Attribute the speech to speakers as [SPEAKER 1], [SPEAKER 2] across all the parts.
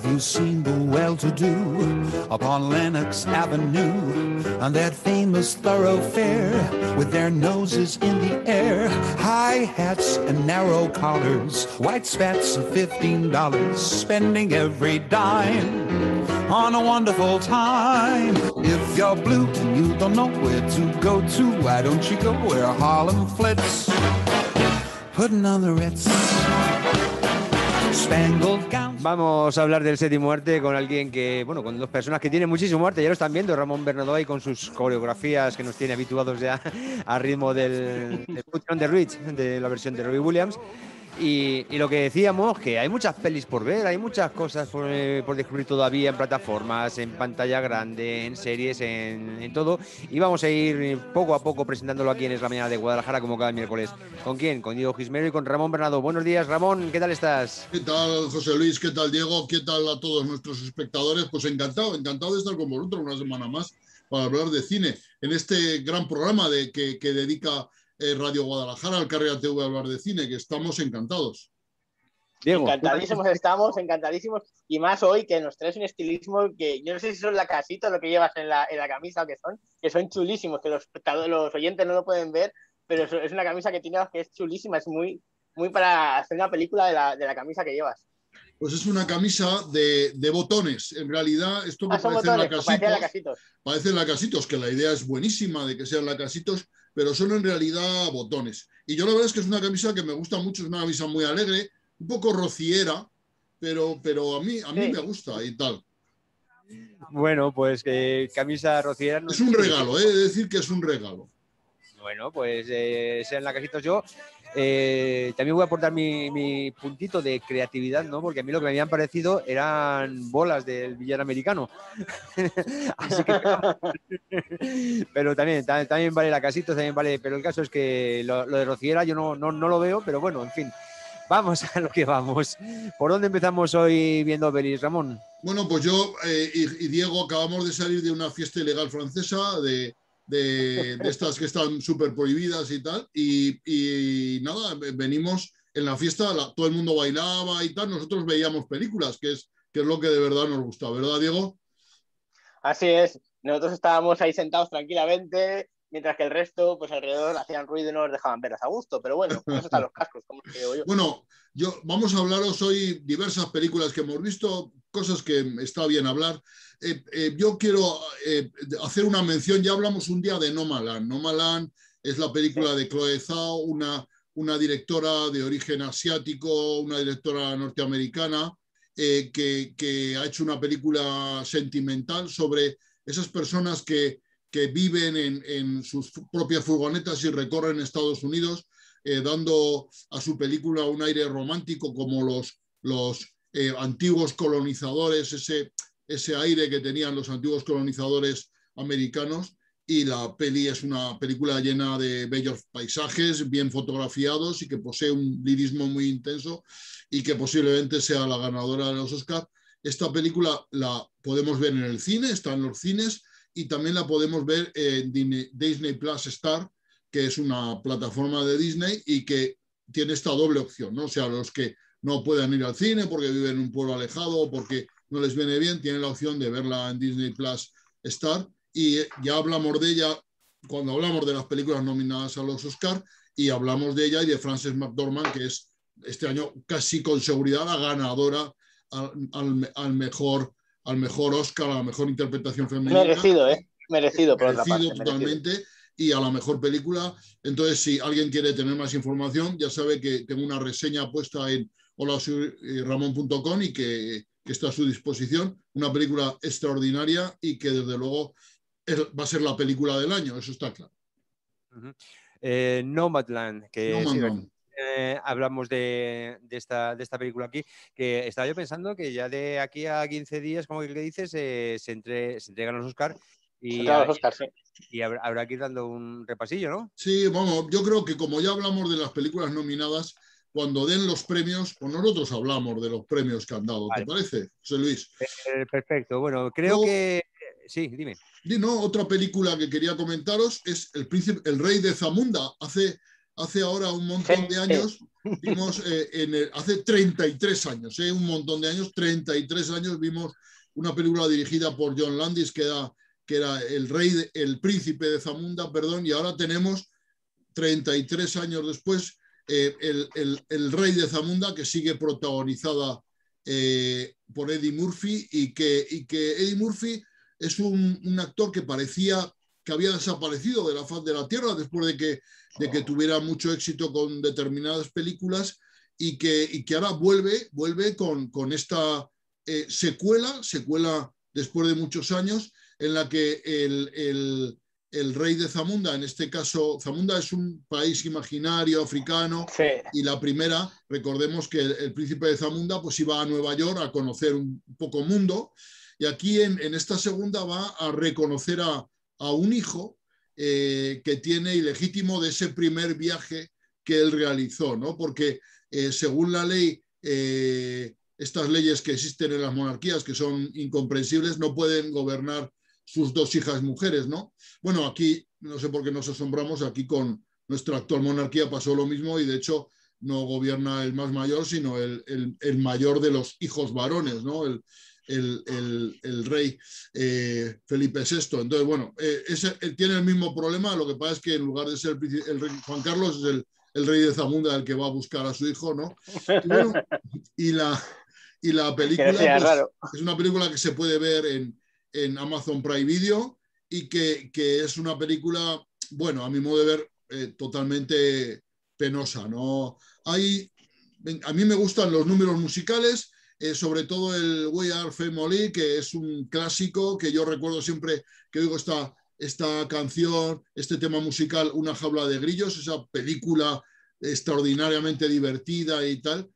[SPEAKER 1] you seen the well-to-do upon Lenox Avenue, on that famous thoroughfare with their noses in the air, high hats and narrow collars, white spats of $15, spending every dime on a wonderful time. If you're blue and you don't know where to go to, why don't you go where Harlem flits, putting on the Ritz.
[SPEAKER 2] Vamos a hablar del séptimo arte con alguien que, bueno, con dos personas que tienen muchísimo arte, ya lo están viendo, Ramón Bernadó ahí con sus coreografías que nos tiene habituados ya a ritmo del Put on the Ritz, de la versión de Robbie Williams. Y lo que decíamos, que hay muchas pelis por ver, hay muchas cosas por descubrir todavía en plataformas, en pantalla grande, en series, en todo. Y vamos a ir poco a poco presentándolo aquí en Es la Mañana de Guadalajara, como cada miércoles. ¿Con quién? Con Diego Gismero y con Ramón Bernardo. Buenos días, Ramón, ¿qué tal estás?
[SPEAKER 3] ¿Qué tal, José Luis? ¿Qué tal, Diego? ¿Qué tal a todos nuestros espectadores? Pues encantado de estar con vosotros una semana más para hablar de cine en este gran programa que dedica Radio Guadalajara al Carrera TV a hablar de cine, que estamos encantados.
[SPEAKER 4] Diego. Encantadísimos, y más hoy que nos traes un estilismo que yo no sé si son lacasitos lo que llevas en la camisa o que son chulísimos, que los oyentes no lo pueden ver, pero es una camisa que tiene que es chulísima, es muy para hacer una película de la camisa que llevas.
[SPEAKER 3] Pues es una camisa de botones. En realidad, esto que parecen lacasitos, que la idea es buenísima de que sean lacasitos, pero son en realidad botones. Y yo la verdad es que es una camisa que me gusta mucho, es una camisa muy alegre, un poco rociera, pero a mí me gusta y tal.
[SPEAKER 2] Bueno, pues camisa rociera...
[SPEAKER 3] Es un regalo, he de decir que es un regalo.
[SPEAKER 2] Bueno, pues sean lacasitos yo. También voy a aportar mi puntito de creatividad, ¿no? Porque a mí lo que me habían parecido eran bolas del billar americano. Así que, pero también vale lacasitos, también vale. Pero el caso es que lo de rociera yo no lo veo, pero bueno, en fin. Vamos a lo que vamos. ¿Por dónde empezamos hoy viendo pelis, Ramón?
[SPEAKER 3] Bueno, pues yo y Diego acabamos de salir de una fiesta ilegal francesa de estas que están súper prohibidas y tal, y nada, venimos en la fiesta, todo el mundo bailaba y tal, nosotros veíamos películas, que es lo que de verdad nos gusta, ¿verdad, Diego?
[SPEAKER 4] Así es, nosotros estábamos ahí sentados tranquilamente, mientras que el resto, pues alrededor, hacían ruido y no nos dejaban verlas a gusto, pero bueno, por eso están los cascos, como te digo yo.
[SPEAKER 3] Bueno, vamos a hablaros hoy diversas películas que hemos visto, cosas que está bien hablar. Yo quiero hacer una mención, ya hablamos un día de Nomadland. Nomadland es la película de Chloe Zhao, una directora de origen asiático, una directora norteamericana, que ha hecho una película sentimental sobre esas personas que viven en sus propias furgonetas y recorren Estados Unidos, dando a su película un aire romántico como los antiguos colonizadores, ese aire que tenían los antiguos colonizadores americanos. Y la peli es una película llena de bellos paisajes, bien fotografiados y que posee un lirismo muy intenso y que posiblemente sea la ganadora de los Oscars. Esta película la podemos ver en el cine, está en los cines, y también la podemos ver en Disney Plus Star, que es una plataforma de Disney y que tiene esta doble opción, ¿no? O sea, los que no puedan ir al cine porque viven en un pueblo alejado o porque no les viene bien, tienen la opción de verla en Disney Plus Star. Y ya hablamos de ella cuando hablamos de las películas nominadas a los Oscars, y hablamos de ella y de Frances McDormand, que es este año casi con seguridad la ganadora al mejor Oscar, a la mejor interpretación femenina.
[SPEAKER 4] Merecido por otra parte.
[SPEAKER 3] Totalmente. Merecido. Y a la mejor película. Entonces, si alguien quiere tener más información, ya sabe que tengo una reseña puesta en holasoyramon.com y que está a su disposición. Una película extraordinaria y que desde luego va a ser la película del año, eso está claro.
[SPEAKER 2] Nomadland, que
[SPEAKER 3] Nomadland.
[SPEAKER 2] Sí, hablamos de esta película aquí, que estaba yo pensando que ya de aquí a 15 días, como que dices, se entregan los Oscars y habrá que ir dando un repasillo, ¿no?
[SPEAKER 3] Sí, vamos, yo creo que como ya hablamos de las películas nominadas, cuando den los premios, pues nosotros hablamos de los premios que han dado, vale. ¿Te parece, José Luis?
[SPEAKER 2] Perfecto, bueno, creo que... Sí, dime.
[SPEAKER 3] No, otra película que quería comentaros es El Rey de Zamunda. Hace hace ahora un montón de años, vimos, hace 33 años, un montón de años, 33 años, vimos una película dirigida por John Landis que era el príncipe de Zamunda, perdón, y ahora tenemos 33 años después el rey de Zamunda, que sigue protagonizada por Eddie Murphy y que Eddie Murphy es un actor que parecía que había desaparecido de la faz de la tierra después de que tuviera mucho éxito con determinadas películas y que ahora vuelve con esta secuela después de muchos años en la que el rey de Zamunda, en este caso, Zamunda es un país imaginario africano, sí. Y la primera, recordemos que el príncipe de Zamunda pues iba a Nueva York a conocer un poco mundo, y aquí en esta segunda va a reconocer a un hijo que tiene ilegítimo de ese primer viaje que él realizó, ¿no? Porque según la ley, estas leyes que existen en las monarquías, que son incomprensibles, no pueden gobernar sus dos hijas mujeres, ¿no? Bueno, aquí, no sé por qué nos asombramos, aquí con nuestra actual monarquía pasó lo mismo y de hecho no gobierna el más mayor, sino el mayor de los hijos varones, ¿no? El rey Felipe VI. Entonces, bueno, él tiene el mismo problema, lo que pasa es que en lugar de ser el rey Juan Carlos, es el rey de Zamunda el que va a buscar a su hijo, ¿no? Y bueno, y la película pues, es una película que se puede ver en Amazon Prime Video y que es una película, bueno, a mi modo de ver, totalmente penosa, ¿no? A mí me gustan los números musicales, sobre todo el We Are Family, que es un clásico que yo recuerdo siempre que oigo esta canción, este tema musical, Una jaula de grillos, esa película extraordinariamente divertida y tal,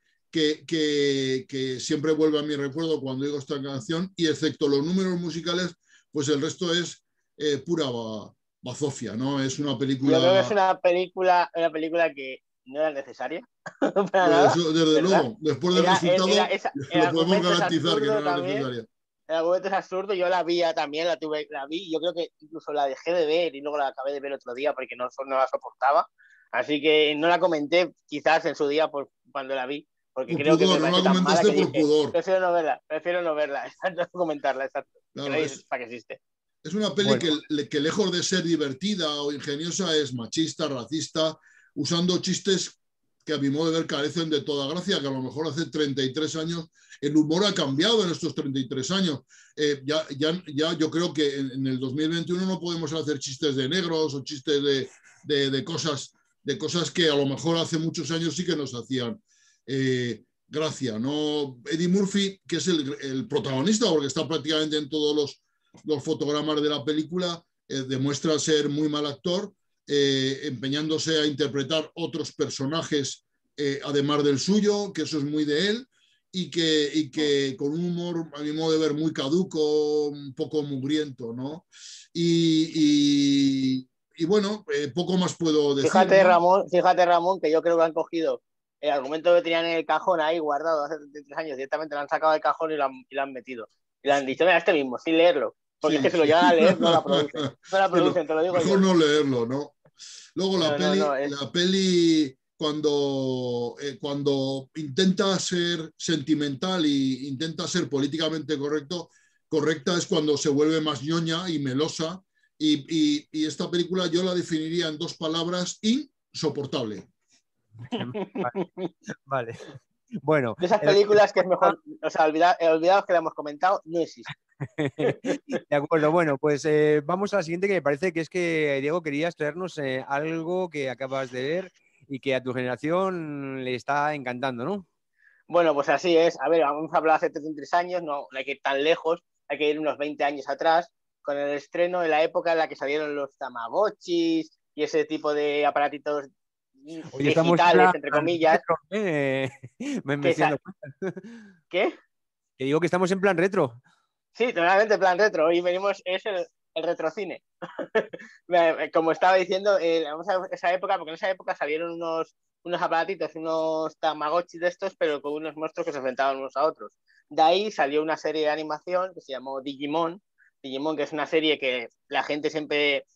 [SPEAKER 3] que siempre vuelve a mi recuerdo cuando oigo esta canción, y excepto los números musicales, pues el resto es pura bazofia, ¿no? Es una película...
[SPEAKER 4] Yo creo que es una película que no era necesaria. Para nada,
[SPEAKER 3] desde luego, después del resultado lo podemos garantizar que no era necesaria.
[SPEAKER 4] El argumento es absurdo, yo la vi también, la vi, yo creo que incluso la dejé de ver y luego la acabé de ver otro día porque no la soportaba, así que no la comenté quizás en su día cuando la vi, porque
[SPEAKER 3] por
[SPEAKER 4] creo
[SPEAKER 3] pudor,
[SPEAKER 4] que me
[SPEAKER 3] no la comentaste por
[SPEAKER 4] dije,
[SPEAKER 3] pudor.
[SPEAKER 4] Prefiero no verla, exacto, comentarla, exacto.
[SPEAKER 3] Claro,
[SPEAKER 4] para que existe.
[SPEAKER 3] Es una peli que lejos de ser divertida o ingeniosa es machista, racista, usando chistes que a mi modo de ver carecen de toda gracia, que a lo mejor hace 33 años el humor ha cambiado en estos 33 años. Ya yo creo que en el 2021 no podemos hacer chistes de negros o chistes de cosas que a lo mejor hace muchos años sí que nos hacían gracia, ¿no? Eddie Murphy, que es el protagonista, porque está prácticamente en todos los fotogramas de la película, demuestra ser muy mal actor, empeñándose a interpretar otros personajes además del suyo, que eso es muy de él, y que con un humor, a mi modo de ver, muy caduco, un poco mugriento, ¿no? Y bueno, poco más puedo decir.
[SPEAKER 4] Fíjate, ¿no? Ramón, que yo creo que han cogido el argumento que tenían en el cajón ahí guardado hace 33 años, directamente lo han sacado del cajón y lo han metido. Y le han dicho, mira, este mismo, sin leerlo. Porque es que si lo llegan a leer, no la producen. No la producen, te lo digo
[SPEAKER 3] mejor
[SPEAKER 4] yo.
[SPEAKER 3] no leerlo, ¿no? Luego la peli cuando intenta ser sentimental e intenta ser políticamente correcta es cuando se vuelve más ñoña y melosa. Y esta película yo la definiría en 2 palabras: insoportable.
[SPEAKER 2] Vale. Bueno.
[SPEAKER 4] De esas películas que es mejor, o sea, olvidados que la hemos comentado, no existe.
[SPEAKER 2] De acuerdo, bueno, pues vamos a la siguiente, que me parece que es que, Diego, querías traernos algo que acabas de ver y que a tu generación le está encantando, ¿no?
[SPEAKER 4] Bueno, pues así es. A ver, vamos a hablar hace 33 años, no hay que ir tan lejos, hay que ir unos 20 años atrás, con el estreno de la época en la que salieron los Tamagotchis y ese tipo de aparatitos digitales, entre comillas. ¿Qué?
[SPEAKER 2] Que digo que estamos en plan retro.
[SPEAKER 4] Sí, totalmente plan retro. Hoy venimos, es el retrocine. Como estaba diciendo, vamos a esa época, porque en esa época salieron unos aparatitos, unos Tamagotchis de estos, pero con unos monstruos que se enfrentaban unos a otros. De ahí salió una serie de animación que se llamó Digimon, que es una serie que la gente siempre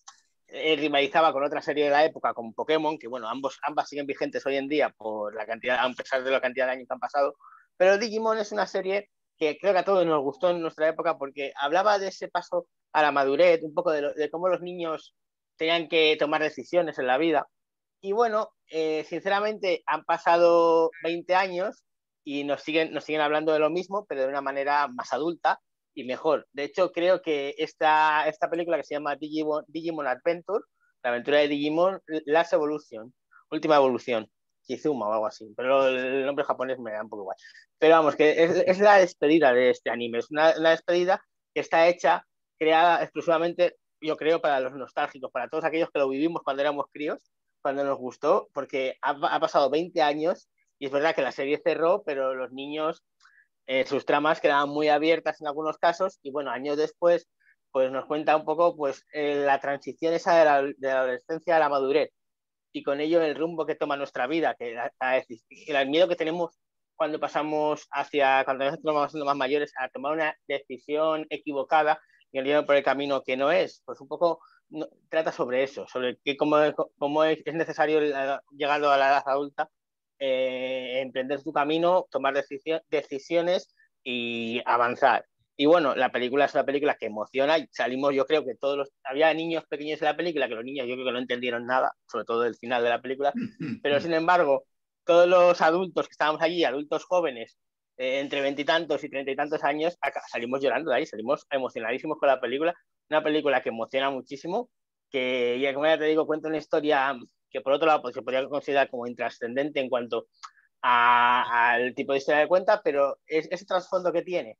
[SPEAKER 4] rivalizaba con otra serie de la época, como Pokémon, que bueno, ambas siguen vigentes hoy en día por la cantidad, a pesar de la cantidad de años que han pasado. Pero Digimon es una serie que creo que a todos nos gustó en nuestra época porque hablaba de ese paso a la madurez, un poco de cómo los niños tenían que tomar decisiones en la vida. Y bueno, sinceramente han pasado 20 años y nos siguen hablando de lo mismo, pero de una manera más adulta y mejor. De hecho, creo que esta película que se llama Digimon Adventure, la aventura de Digimon, Last Evolution, última evolución, Kizuma o algo así, pero el nombre japonés me da un poco igual. Pero vamos, que es la despedida de este anime, es una despedida que está hecha, creada exclusivamente, yo creo, para los nostálgicos, para todos aquellos que lo vivimos cuando éramos críos, cuando nos gustó, porque ha pasado 20 años y es verdad que la serie cerró, pero los niños, sus tramas quedaban muy abiertas en algunos casos y bueno, años después pues nos cuenta un poco pues la transición esa de la adolescencia a la madurez y con ello el rumbo que toma nuestra vida, que el miedo que tenemos cuando cuando nos vamos siendo más mayores a tomar una decisión equivocada y nos por el camino que no es, pues un poco trata sobre eso, sobre cómo es necesario llegando a la edad adulta emprender tu camino, tomar decisiones y avanzar. Y bueno, la película es una película que emociona y salimos, yo creo que había niños pequeños en la película, que los niños yo creo que no entendieron nada, sobre todo el final de la película, pero sin embargo, todos los adultos que estábamos allí, adultos jóvenes, entre 20 y tantos y 30 y tantos años, salimos llorando de ahí, salimos emocionadísimos con la película, una película que emociona muchísimo, que ya como ya te digo, cuenta una historia que por otro lado pues, se podría considerar como intrascendente en cuanto al tipo de historia que cuenta, pero ese trasfondo que tiene,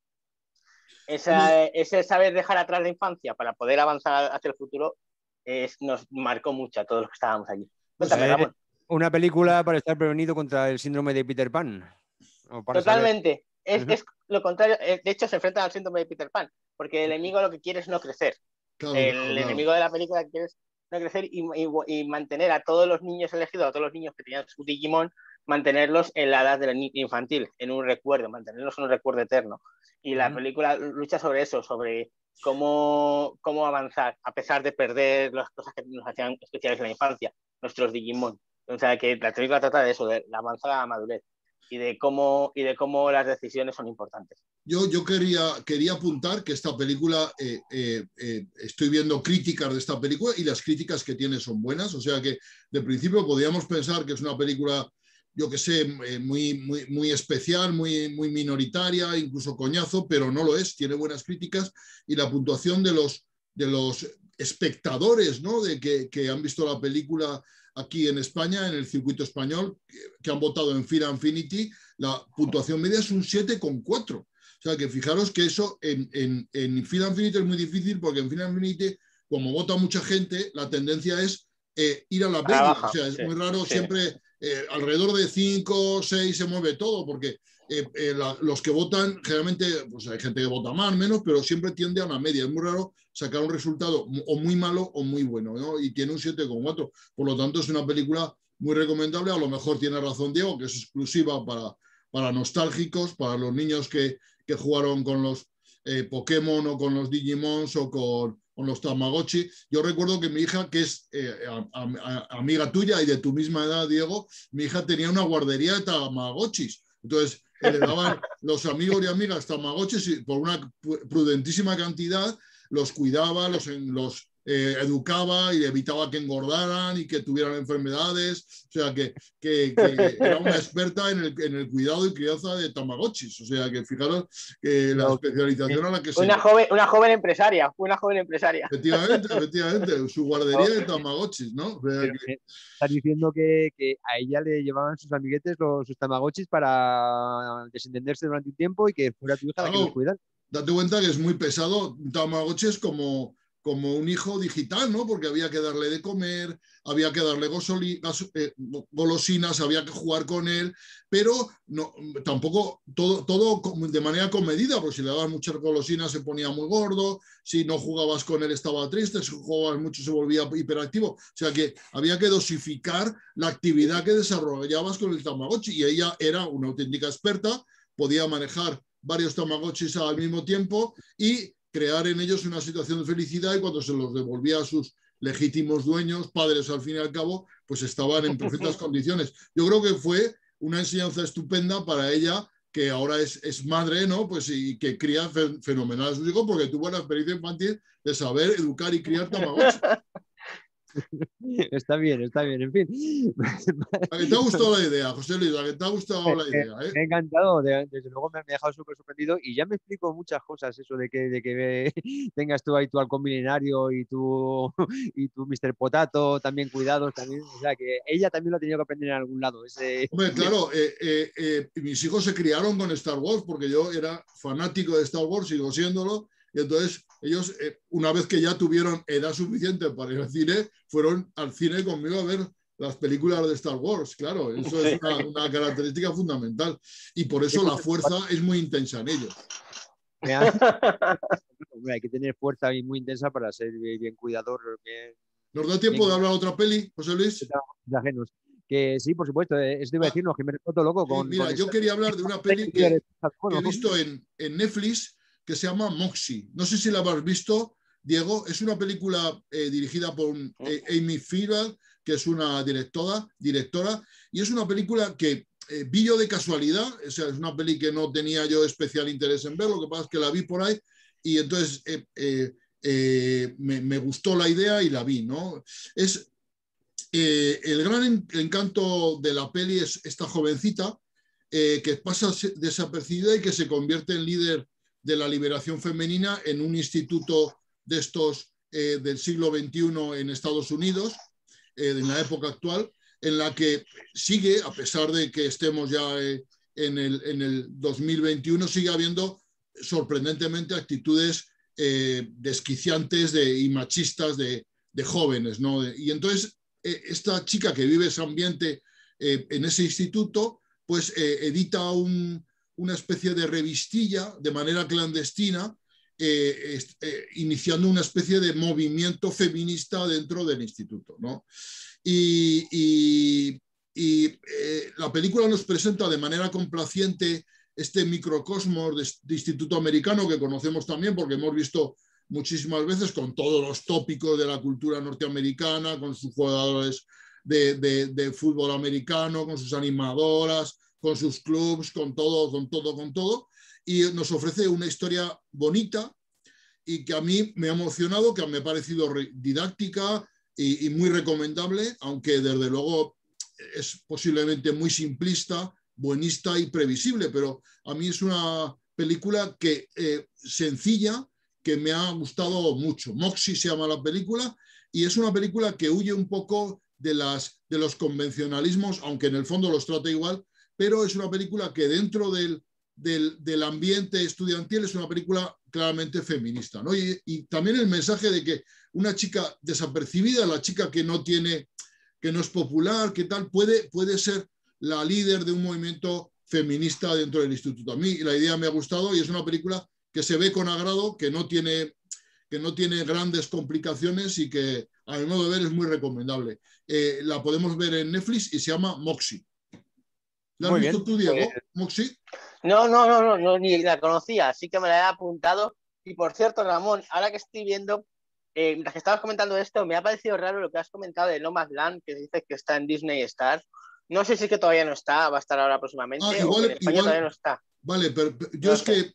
[SPEAKER 4] ese saber dejar atrás la infancia para poder avanzar hacia el futuro, nos marcó mucho a todos los que estábamos allí. Cuéntame, Ramón.
[SPEAKER 2] Una película para estar prevenido contra el síndrome de Peter Pan.
[SPEAKER 4] Totalmente. Es lo contrario. De hecho, se enfrentan al síndrome de Peter Pan, porque el enemigo lo que quiere es no crecer.
[SPEAKER 3] Claro,
[SPEAKER 4] el enemigo de la película quiere no crecer y mantener a todos los niños elegidos, a todos los niños que tenían su Digimon, mantenerlos en la edad infantil, en un recuerdo, mantenerlos en un recuerdo eterno. Y la película lucha sobre eso, sobre cómo avanzar, a pesar de perder las cosas que nos hacían especiales en la infancia, nuestros Digimon. O sea, que la película trata de eso, de la avanzada a la madurez y de cómo las decisiones son importantes.
[SPEAKER 3] Yo quería apuntar que esta película, estoy viendo críticas de esta película y las críticas que tiene son buenas, o sea que de principio podríamos pensar que es una película, yo que sé, muy especial, muy minoritaria, incluso coñazo, pero no lo es, tiene buenas críticas y la puntuación de los espectadores, ¿no? que han visto la película aquí en España, en el circuito español, que han votado en Fear Infinity, la puntuación media es un 7,4. O sea que fijaros que eso en Fear Infinity es muy difícil porque en Fear Infinity, como vota mucha gente, la tendencia es ir a la media. O sea, es muy raro, siempre alrededor de 5, 6 se mueve todo porque los que votan, generalmente, pues hay gente que vota más, menos, pero siempre tiende a una media. Es muy raro sacar un resultado o muy malo o muy bueno, ¿no? Y tiene un 7,4. Por lo tanto, es una película muy recomendable. A lo mejor tiene razón Diego, que es exclusiva para nostálgicos, para los niños que jugaron con los Pokémon o con los Digimons o con los Tamagotchi. Yo recuerdo que mi hija, que es amiga tuya y de tu misma edad, Diego, mi hija tenía una guardería de Tamagotchis. Entonces, le daban los amigos y amigas Tamagotchis y por una prudentísima cantidad los cuidaba, los educaba y evitaba que engordaran y que tuvieran enfermedades. O sea, que era una experta en el cuidado y crianza de Tamagotchis. O sea, que fijaros que la especialización a la que
[SPEAKER 4] una joven empresaria, una joven empresaria.
[SPEAKER 3] Efectivamente, su guardería de Tamagotchis, ¿no? O sea,
[SPEAKER 2] estás diciendo que a ella le llevaban sus amiguetes sus Tamagotchis para desentenderse durante un tiempo y que fuera tu hija la que los cuidara.
[SPEAKER 3] Date cuenta que es muy pesado. Tamagotchi es como un hijo digital, ¿no? Porque había que darle de comer, había que darle golosinas, había que jugar con él, pero no, tampoco todo de manera comedida, porque si le dabas muchas golosinas se ponía muy gordo, si no jugabas con él estaba triste, si jugabas mucho se volvía hiperactivo. O sea que había que dosificar la actividad que desarrollabas con el Tamagotchi y ella era una auténtica experta, podía manejar varios Tamagotchis al mismo tiempo y crear en ellos una situación de felicidad y cuando se los devolvía a sus legítimos dueños, padres al fin y al cabo, pues estaban en perfectas condiciones. Yo creo que fue una enseñanza estupenda para ella, que ahora es madre, ¿no? Pues y que cría fenomenal a sus hijos, porque tuvo la experiencia infantil de saber educar y criar Tamagotchi.
[SPEAKER 2] Está bien, en fin.
[SPEAKER 3] ¿A que te ha gustado la idea, José Luis? ¿A que te ha gustado la idea?
[SPEAKER 2] Me ha encantado, desde luego me ha dejado súper sorprendido y ya me explico muchas cosas, eso de que tengas tú ahí tu halcón milenario y tu Mr. Potato también cuidados, también, o sea que ella también lo ha tenido que aprender en algún lado.
[SPEAKER 3] Hombre, claro, mis hijos se criaron con Star Wars porque yo era fanático de Star Wars, sigo siéndolo, y entonces ellos, una vez que ya tuvieron edad suficiente para ir al cine, fueron al cine conmigo a ver las películas de Star Wars, claro, eso es una característica fundamental y por eso la fuerza es muy intensa en ellos.
[SPEAKER 2] Hay que tener fuerza y muy intensa para ser bien cuidador.
[SPEAKER 3] ¿Nos da tiempo de hablar otra peli, José Luis?
[SPEAKER 2] Ajenos. Que sí, por supuesto, esto iba a decirnos que me recuerdo loco con...
[SPEAKER 3] Mira, yo quería hablar de una peli que he visto en Netflix que se llama Moxie. No sé si la habrás visto, Diego. Es una película dirigida por Amy Fiedel, que es una directora, y es una película que vi yo de casualidad. O sea, es una peli que no tenía yo especial interés en ver, lo que pasa es que la vi por ahí y entonces me gustó la idea y la vi, ¿no? El gran encanto de la peli es esta jovencita que pasa desapercibida y que se convierte en líder de la liberación femenina en un instituto de estos del siglo XXI en Estados Unidos, en la época actual, en la que sigue, a pesar de que estemos ya en el 2021, sigue habiendo sorprendentemente actitudes desquiciantes y machistas de jóvenes, ¿no? Y entonces esta chica que vive ese ambiente en ese instituto, pues edita una especie de revistilla de manera clandestina, iniciando una especie de movimiento feminista dentro del instituto, ¿no? Y la película nos presenta de manera complaciente este microcosmos de instituto americano que conocemos también porque hemos visto muchísimas veces, con todos los tópicos de la cultura norteamericana, con sus jugadores de fútbol americano, con sus animadoras, con sus clubs, con todo. Y nos ofrece una historia bonita y que a mí me ha emocionado, que me ha parecido didáctica y muy recomendable, aunque desde luego es posiblemente muy simplista, buenista y previsible, pero a mí es una película que sencilla, que me ha gustado mucho. Moxie se llama la película y es una película que huye un poco de los convencionalismos, aunque en el fondo los trata igual, pero es una película que dentro del ambiente estudiantil es una película claramente feminista, ¿no? Y también el mensaje de que una chica desapercibida, la chica que no es popular, que tal, puede ser la líder de un movimiento feminista dentro del instituto. A mí la idea me ha gustado y es una película que se ve con agrado, que no tiene grandes complicaciones y que a mi modo de ver es muy recomendable. La podemos ver en Netflix y se llama Moxie. ¿La has visto tú, Diego? ¿Moxie?
[SPEAKER 4] No, ni la conocía, así que me la he apuntado. Y por cierto, Ramón, ahora que estoy viendo, mientras que estabas comentando esto, me ha parecido raro lo que has comentado de Nomadland, que dices que está en Disney Star. No sé si es que todavía no está, va a estar ahora próximamente, o que en España todavía no está.
[SPEAKER 3] Vale, pero yo es que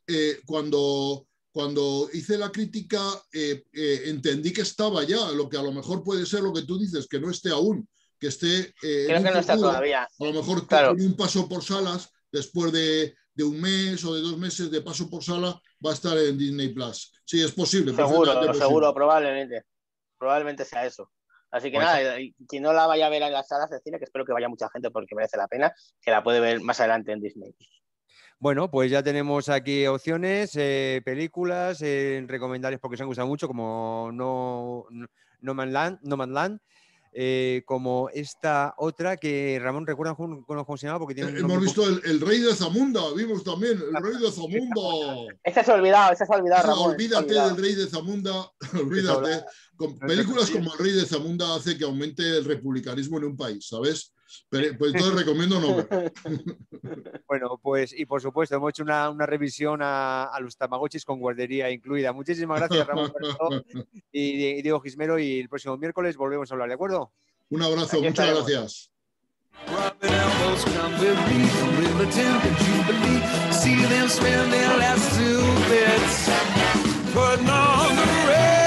[SPEAKER 3] cuando hice la crítica entendí que estaba ya, lo que a lo mejor puede ser lo que tú dices, que no esté aún, que esté
[SPEAKER 4] creo que no está todavía.
[SPEAKER 3] A lo mejor con un paso por salas, después de un mes o de 2 meses de paso por sala, va a estar en Disney Plus. Sí, es posible.
[SPEAKER 4] Seguro, probablemente sea eso. Así que nada, quien no la vaya a ver en las salas de cine, que espero que vaya mucha gente porque merece la pena, que la puede ver más adelante en Disney.
[SPEAKER 2] Bueno, pues ya tenemos aquí opciones, películas recomendables porque se han gustado mucho, como No Man Land, como esta otra que Ramón recuerda cómo se llama porque tiene
[SPEAKER 3] hemos visto el Rey de Zamunda, vimos también el Rey de Zamunda.
[SPEAKER 4] Ese se ha olvidado, Ramón.
[SPEAKER 3] Olvídate del Rey de Zamunda, olvídate. Con películas como El Rey de Zamunda hace que aumente el republicanismo en un país, ¿sabes? Pero, pues entonces recomiendo no ver.
[SPEAKER 2] Bueno, pues y por supuesto hemos hecho una revisión a los Tamagotchis con guardería incluida. Muchísimas gracias, Ramón Bernardo y Diego Gismero, y el próximo miércoles volvemos a hablar, ¿de acuerdo?
[SPEAKER 3] Un abrazo,
[SPEAKER 4] Aquí
[SPEAKER 3] muchas
[SPEAKER 4] estaremos.
[SPEAKER 3] gracias.
[SPEAKER 1] Rubbing elbows come with me from Riverton to Jubilee. See them spend their last 2 bits putting on the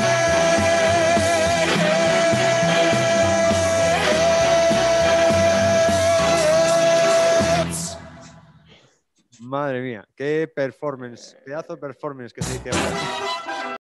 [SPEAKER 1] Reds.
[SPEAKER 2] Madre mía, qué performance, pedazo de performance que se dice ahora.